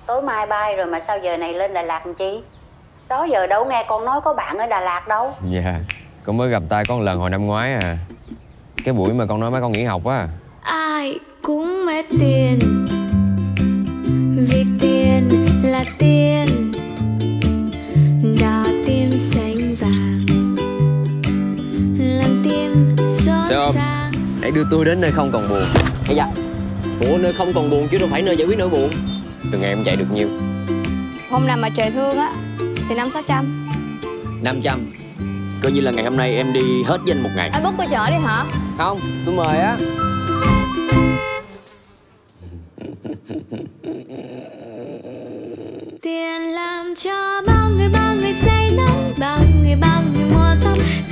Tối mai bay rồi mà sao giờ này lên Đà Lạt làm chi? Đó giờ đâu nghe con nói có bạn ở Đà Lạt đâu. Dạ, con mới gặp tay có một lần hồi năm ngoái à. Cái buổi mà con nói mấy con nghỉ học á. Ai cũng mê tiền, vì tiền là tiền, đỏ tim xanh vàng, làm tim xót xa. Hãy đưa tôi đến nơi không còn buồn. Hay da. Ủa, nơi không còn buồn chứ đâu phải nơi giải quyết nỗi buồn. Từ ngày em chạy được nhiêu? Hôm nào mà trời thương á thì 500-600. 500. Coi như là ngày hôm nay em đi hết danh một ngày. Anh bốc tôi chở đi hả? Không, tôi mời á. Tiền làm cho bao người say nắng, bao người mùa xuân.